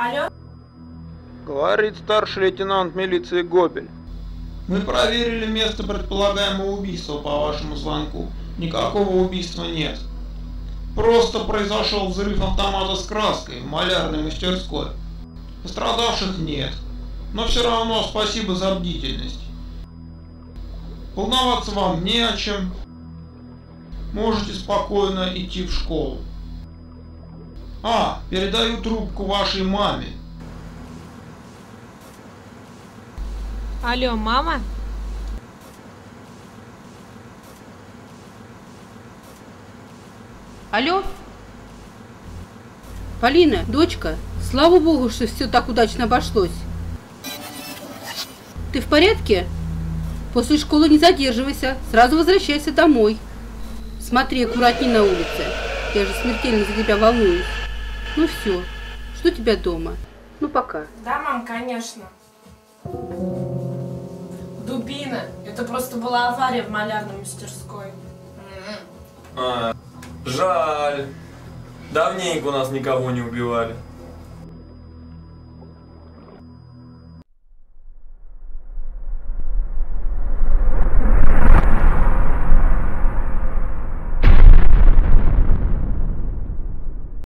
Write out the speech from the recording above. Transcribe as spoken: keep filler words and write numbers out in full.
Алло? Говорит старший лейтенант милиции Гобель. Мы проверили место предполагаемого убийства по вашему звонку. Никакого убийства нет. Просто произошел взрыв автомата с краской в малярной мастерской. Пострадавших нет. Но все равно спасибо за бдительность. Волноваться вам не о чем. Можете спокойно идти в школу. А, передаю трубку вашей маме. Алло, мама? Алло? Полина, дочка, слава богу, что все так удачно обошлось. Ты в порядке? После школы не задерживайся, сразу возвращайся домой. Смотри, аккуратней на улице. Я же смертельно за тебя волнуюсь. Ну все, жду тебя дома. Ну пока. Да, мам, конечно. Дубина. Это просто была авария в малярной мастерской. А, жаль. Давненько у нас никого не убивали.